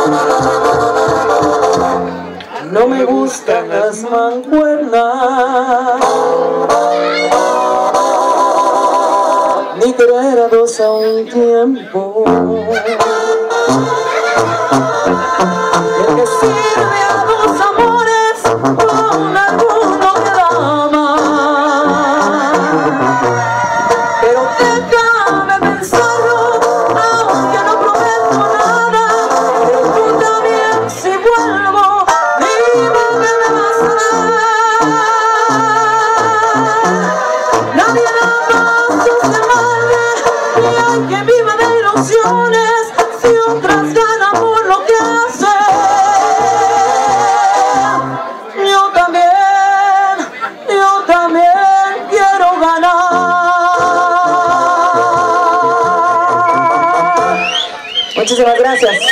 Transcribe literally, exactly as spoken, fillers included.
No me gustan las mancuernas, ni querer a dos a un tiempo. El que sirve a dos amores con alguno que ama. Pero déjame pensarlo, aunque no prometo nada. Pero tú también, si vuelvo, dime que me vas a dar. Nadie da más sus demandas, y hay que viva de ilusiones si otras ganan por lo que hace. Yo también, yo también quiero ganar. Muchísimas gracias.